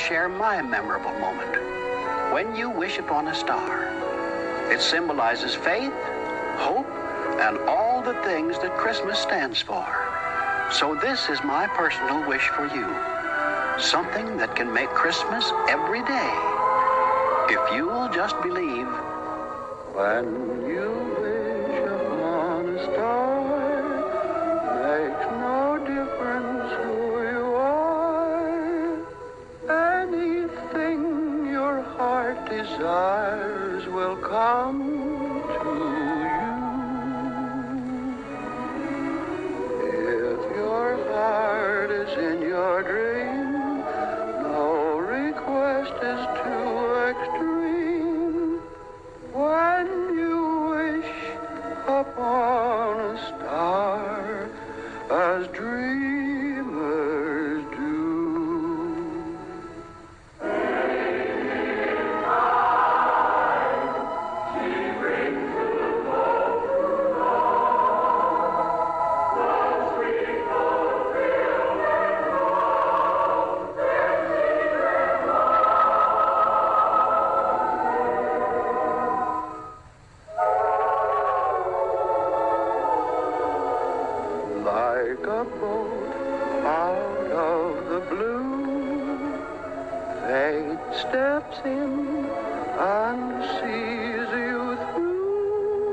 share my memorable moment. When you wish upon a star, it symbolizes faith, hope, and all the things that Christmas stands for. So this is my personal wish for you. Something that can make Christmas every day. If you will just believe. When you wish upon a star, makes no difference who you are. Anything your heart desires will come to you. If your heart is in your dream, no request is too extreme. When you wish upon a star, as dreamers do. Like a boat out of the blue, fate steps in and sees you through.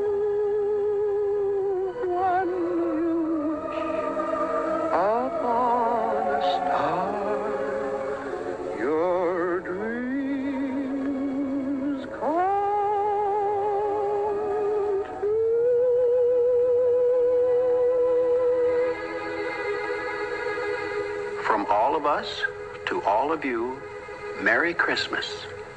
When you wish upon a star, your dreams come true. From all of us to all of you, Merry Christmas.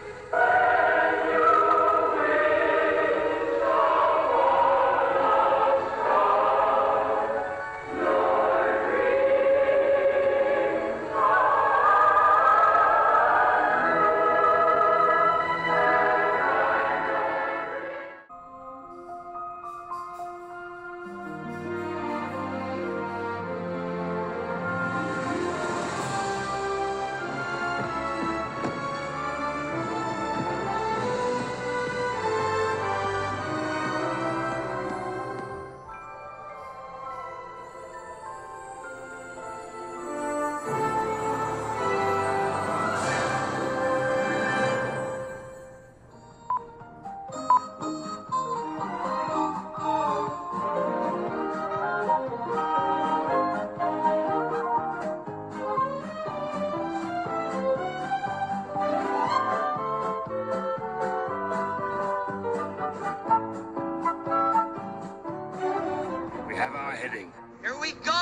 Have our heading. Here we go!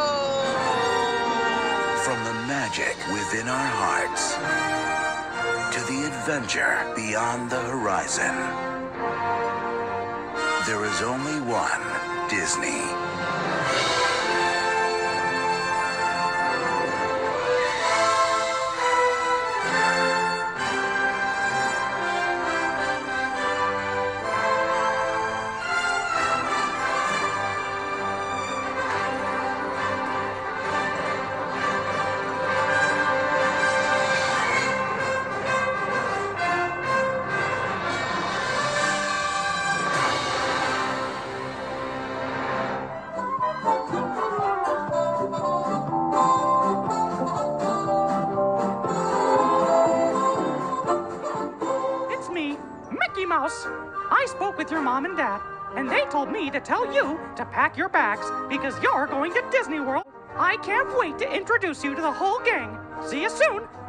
From the magic within our hearts to the adventure beyond the horizon, there is only one Disney. Mouse. I spoke with your mom and dad, and they told me to tell you to pack your bags because you're going to Disney World. I can't wait to introduce you to the whole gang. See you soon.